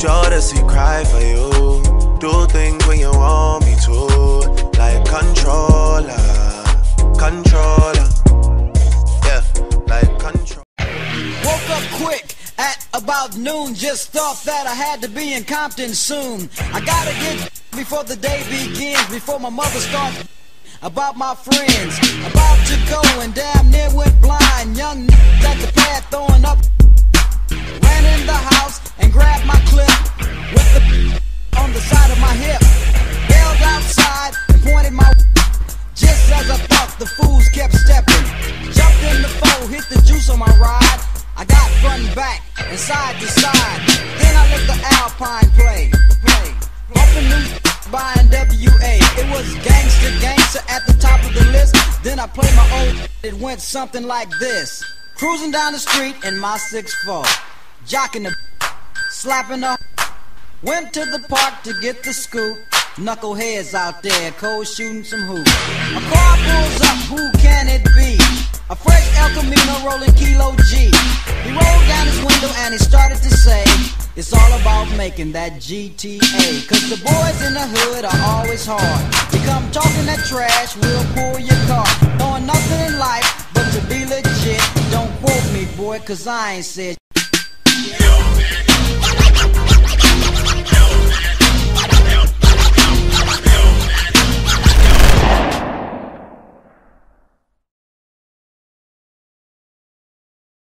Jodeci cry for you. Do things when you want me to. Like controller. Controller. Yeah, like controller. Woke up quick at about noon. Just thought that I had to be in Compton soon. I gotta get before the day begins, before my mother starts about my friends. About to go and damn near went blind. Young at the pad throwing up. Ran in the house and grabbed my clip with the on the side of my hip. Bailed outside and pointed my just as I thought. The fools kept stepping. Jumped in the foe, hit the juice on my ride. I got front and back and side to side. Then I let the Alpine play. Bumping new by NWA. It was gangster at the top of the list. Then I played my old. It went something like this. Cruising down the street in my 6'4", jocking the, slapping the. Went to the park to get the scoop. Knuckleheads out there, cold shooting some hoops. A car pulls up, who can it be? A fresh El Camino rolling Kilo G. He rolled down his window and he started to say, it's all about making that GTA. Cause the boys in the hood are always hard. You come talking that trash, we'll pull your car. Knowing nothing in life but to be legit. Don't quote me, boy, cause I ain't said